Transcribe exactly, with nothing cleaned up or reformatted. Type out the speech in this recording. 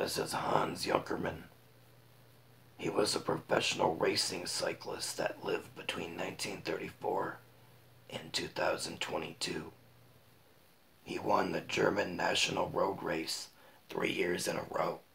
famous as Hans Junkermann. He was a professional racing cyclist that lived between nineteen thirty-four and two thousand twenty-two. He won the German national road race three years in a row.